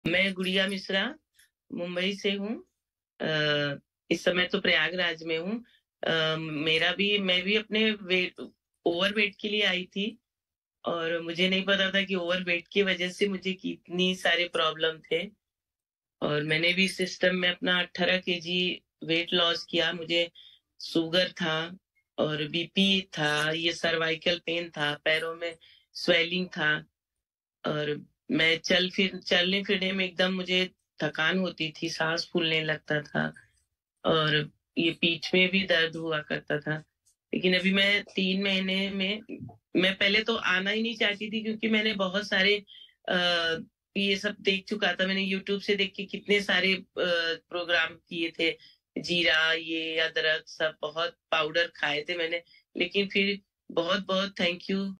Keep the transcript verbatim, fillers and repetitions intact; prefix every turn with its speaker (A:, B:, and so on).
A: मैं गुड़िया मिश्रा, मुंबई से हूँ। अ, इस समय तो प्रयागराज में हूँ। अ, मेरा भी मैं भी अपने वेट ओवरवेट के लिए आई थी और मुझे नहीं पता था कि ओवरवेट की वजह से मुझे कितनी सारे प्रॉब्लम थे और मैंने भी सिस्टम में अपना अठारह केजी वेट लॉस किया। मुझे शुगर था और बीपी था, ये सर्वाइकल पेन था, पैरों में स्वेलिंग था और मैं चल फिर चलने फिरने में एकदम मुझे थकान होती थी, सांस फूलने लगता था और ये पीठ में भी दर्द हुआ करता था। लेकिन अभी मैं तीन महीने में मैं पहले तो आना ही नहीं चाहती थी क्योंकि मैंने बहुत सारे आ, ये सब देख चुका था। मैंने यूट्यूब से देख के कितने सारे अ, प्रोग्राम किए थे, जीरा, ये अदरक, सब बहुत पाउडर खाए थे मैंने। लेकिन फिर बहुत बहुत थैंक यू